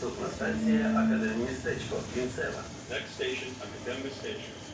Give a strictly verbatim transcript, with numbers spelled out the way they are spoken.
Наступна станція Академмістечко. Кінцева. Next station, Academic Station.